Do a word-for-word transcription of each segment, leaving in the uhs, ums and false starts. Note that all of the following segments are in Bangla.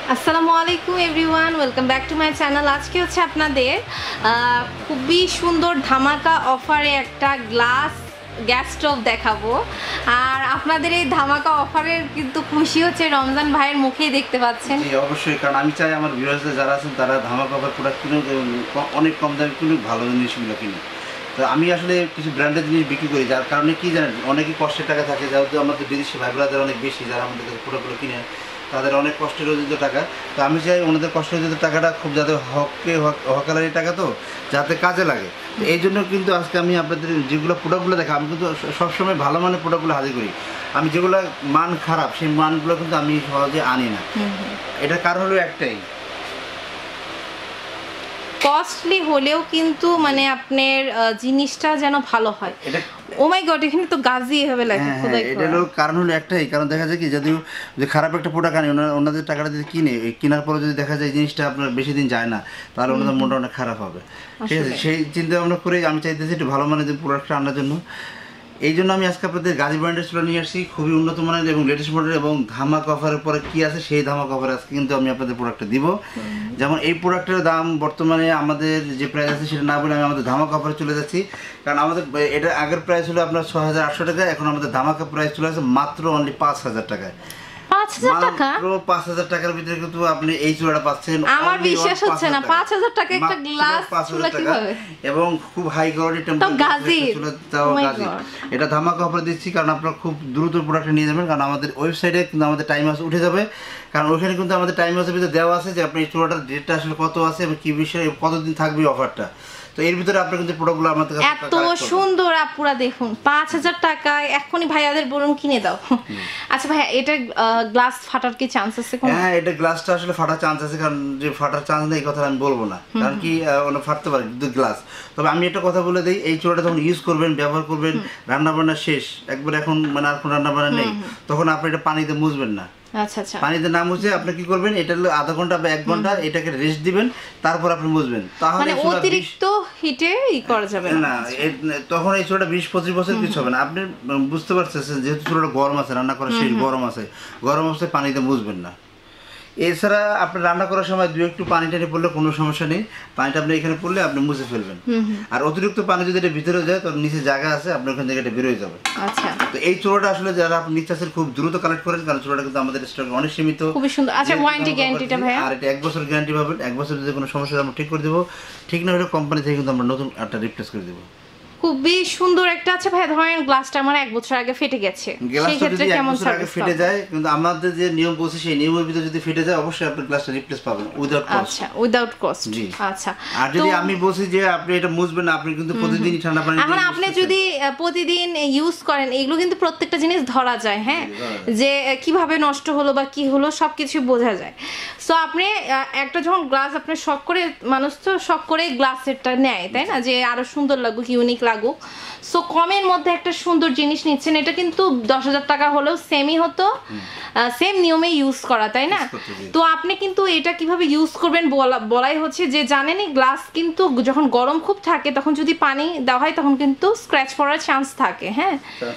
আসসালামু আলাইকুম everyone, welcome back to my channel. আজকে হচ্ছে আপনাদের খুবই সুন্দর ধামাকা অফারে একটা গ্লাস গ্যাস স্টোভ দেখাবো। আর আপনাদের এই ধামাকা অফারের কিন্তু খুশি হচ্ছে রমজান ভাইয়ের মুখেই দেখতে পাচ্ছেন। জি অবশ্যই, কারণ আমি চাই আমার ভিউয়ার্সরা যারা আছেন তারা ধামাকা অফার প্রোডাক্ট কিনুক এবং অনেক কম দামে কিনুক, ভালো জিনিসগুলো কিনুক। তো আমি আসলে কিছু ব্র্যান্ডের জিনিস বিক্রি করি, যার কারণে কি জানেন, অনেকই কষ্টের টাকা থাকে, যেহেতু আমাদের বিদেশি ভাই ব্রাদার অনেক বেশি, যারা আমাদের কাছে প্রোডাক্টগুলো কিনে তাদের অনেক কষ্টের অর্জিত টাকা। তো আমি চাই ওনাদের কষ্ট অর্জিত টাকাটা খুব যাতে হককে হকালারি টাকা, তো যাতে কাজে লাগে। তো এই জন্য কিন্তু আজকে আমি আপনাদের যেগুলো প্রোডাক্টগুলো দেখা, আমি কিন্তু সবসময় ভালো মানের প্রোডাক্টগুলো হাজির করি। আমি যেগুলো মান খারাপ সেই মানগুলো কিন্তু আমি সহজে আনি না। এটার কারণ হলো একটাই, কস্টলি হলেও কিন্তু মানে আপনার জিনিসটা যেন ভালো হয়। ও মাই গড, এখানে তো গাজি হবে লাগে। এটা হলো কারণ হলো একটাই, কারণ দেখা যায় কি, যদি যে খারাপ একটা প্রোডাক্ট আনি, ওনাদের টাকাটা যদি কিনে, কেনার পরে যদি দেখা যায় জিনিসটা আপনার বেশি দিন যায় না, তাহলে ওনাদের মনটা অনেক খারাপ হবে। ঠিক আছে, সেই চিন্তা ভাবনা করে আমি চাইতেছি একটু ভালো মানের যে প্রোডাক্টটা আনার জন্য। এই জন্য আমি আজকে আপনাদের গাজী ব্র্যান্ডের চুলা নিয়ে আসছি, খুবই উন্নত মানের এবং লেটেস্ট মডেল, এবং ধামাকা অফারের পরে কি আছে সেই ধামাকা অফারে আজকে কিন্তু আমি আপনাদের প্রোডাক্টটা দিব। যেমন এই প্রোডাক্টের দাম বর্তমানে আমাদের যে প্রাইস আছে সেটা না বলে আমি আমাদের ধামাকা অফারে চলে যাচ্ছি, কারণ আমাদের এটা আগের প্রাইস হলো আপনার ছয় হাজার আটশো টাকা, এখন আমাদের ধামাকা প্রাইস চলে আসে মাত্র অনলি পাঁচ হাজার টাকায়। পাঁচ হাজার টাকার ভিতরে কিন্তু আপনি এই চুলাটা পাচ্ছেন। আমার বিশ্বাস হচ্ছে না, পাঁচ হাজার টাকা একটা গ্লাস চুলা কিভাবে, এবং খুব হাই কোয়ালিটি টেম্পারেচার চুলা, তাও গাজী। এটা ধামাকা অফার দিচ্ছি, কারণ আপনারা খুব দ্রুত প্রোডাক্ট নিয়ে যাবেন, কারণ আমাদের ওয়েবসাইটে কিন্তু আমাদের টাইম হাউস উঠে যাবে, কারণ ওইখানে কিন্তু আমাদের টাইম হাউসের ভিতরে দেওয়া আছে যে আপনি এই চুলাটার ডেটটা আসলে কত আছে এবং কি বিষয়ে কতদিন থাকবে অফারটা। তো এর ভিতরে আপনার কিন্তু প্রোডাক্টগুলো আমাদের কাছে এত সুন্দর আপুরা দেখুন, পাঁচ হাজার টাকায় এখনই ভাইয়াদের বলুন কিনে দাও। আচ্ছা ভাইয়া, এটা গ্লাস ফাটার কি চান্স আছে? হ্যাঁ, এটা গ্লাসটা আসলে ফাটার চান্স আছে, কারণ যে ফাটার চান্স নেই এই কথা আমি বলবো না, কারণ কি ওটা ফাটতে পারে কিন্তু গ্লাস। তবে আমি একটা কথা বলে দিই, এই চুলাটা যখন ইউজ করবেন, ব্যবহার করবেন, রান্না বান্না শেষ একবার, এখন মানে আর কোনো রান্না বান্না নেই, তখন আপনি এটা পানিতে মুছবেন না। আচ্ছা আচ্ছা, পানিতে না মুছে আপনি কি করবেন, এটা আধা ঘন্টা বা এক ঘন্টা এটাকে রেস্ট দিবেন, তারপর আপনি মুছবেন। তাহলে অতিরিক্ত হিটে ই করা যাবে না, তখন এই চুলাটা বিশ পঁচিশ বছর কিছু হবে না। আপনি বুঝতে পারছেন, যেহেতু চুলাটা গরম আছে, রান্না করার শেষ গরম আছে, গরম অবস্থায় পানিতে মুছবেন না। এছাড়া আপনি রান্না করার সময় দু একটু পানি টানি পড়লে কোনো সমস্যা নেই, পানিটা আপনি এখানে পড়লে আপনি মুছে ফেলবেন। আর অতিরিক্ত পানি যদি এটা ভিতরে যায়, তোর নিচে জায়গা আছে, আপনার ওখান থেকে এটা বেরোয় যাবে। আচ্ছা, তো এই চুলাটা আসলে যারা আপনি নিতে চাচ্ছেন খুব দ্রুত কালেক্ট করেন, কারণ চুলাটা কিন্তু আমাদের স্টকে অনেক সীমিত। খুবই সুন্দর। আচ্ছা, ওয়ারেন্টি গ্যারান্টিটা ভাই? আর এটা এক বছর গ্যারান্টি পাবেন, এক বছর যদি কোনো সমস্যা আমরা ঠিক করে দেবো, ঠিক না হলে কোম্পানি থেকে কিন্তু আমরা নতুন একটা রিপ্লেস করে দেবো। খুবই সুন্দর একটা। আচ্ছা ভাই, ধরেন গ্লাসটা আমার এক বছর আগে ফেটে গেছে, সেই ক্ষেত্রে কেমন সার্ভিস ফেটে যায়? কিন্তু আমাদের যে নিয়ম বলছি সেই নিয়মের ভিতরে যদি ফেটে যায়, অবশ্যই আপনি গ্লাসটা রিপ্লেস পাবেন উইদাউট কস্ট। আচ্ছা, উইদাউট কস্ট। জি আচ্ছা। আর যদি আমি বলছি যে আপনি এটা মুছবেন না, আপনি কিন্তু প্রতিদিন ঠান্ডা পানি, এখন আপনি যদি প্রতিদিন ইউজ করেন, এগুলো কিন্তু প্রত্যেকটা জিনিস ধরা যায়, হ্যাঁ, যে কিভাবে নষ্ট হলো বা কি হলো সবকিছু বোঝা যায়। সো আপনি একটা যখন গ্লাস আপনি শখ করে, মানুষ তো শখ করে গ্লাসেরটা নেয়, তাই না, যে আরো সুন্দর লাগুক, ইউনিক লাগুক। সো কমের মধ্যে একটা সুন্দর জিনিস নিচ্ছেন, এটা কিন্তু দশ হাজার টাকা হলেও সেমই হতো, সেম নিয়মে ইউজ করা, তাই না? তো আপনি কিন্তু এটা কিভাবে ইউজ করবেন বলাই হচ্ছে যে, জানেনই গ্লাস কিন্তু যখন গরম খুব থাকে, তখন যদি পানি দেওয়া হয় তখন কিন্তু স্ক্র্যাচ পড়ার চান্স থাকে। হ্যাঁ,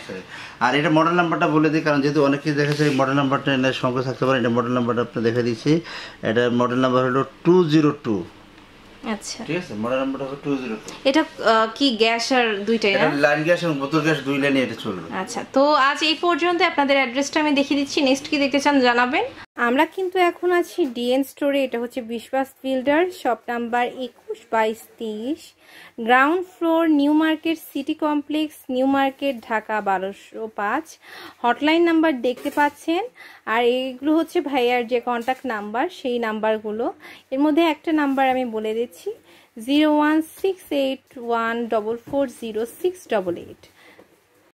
আর এটা মডেল নাম্বারটা বলে দিই, কারণ যেহেতু অনেকেই দেখেছে মডেল নাম্বারটা এর সঙ্গে থাকতে পারে, এটা মডেল নাম্বারটা আপনি দেখে দিচ্ছি। এটা মডেল নাম্বার হলো টু জিরো টু। আচ্ছা, ঠিক আছে, মডেল নাম্বারটা হলো টু জিরো টু। এটা কি গ্যাস আর দুইটাই না? লাইন গ্যাস এবং বোতল গ্যাস দুই লাইনে এটা চলবে। আচ্ছা, তো আজ এই পর্যন্ত। আপনাদের অ্যাড্রেসটা আমি দেখিয়ে দিচ্ছি, নেক্সট কি দেখতে চান জানাবেন। আমরা কিন্তু এখন আছি ডিএন স্টোরে। এটা হচ্ছে বিশ্বাস বিল্ডার, শপ নাম্বার একুশ বাইশ তেইশ, ground floor, new market city complex, new market, Dhaka বারোশো পাঁচ। হটলাইন নাম্বার দেখতে পাচ্ছেন, আর এইগুলো হচ্ছে ভাইয়ার যে কন্ট্যাক্ট নাম্বার, সেই নাম্বারগুলো। এর মধ্যে একটা নাম্বার আমি বলে দিচ্ছি, zero one six eight one double four zero six double eight.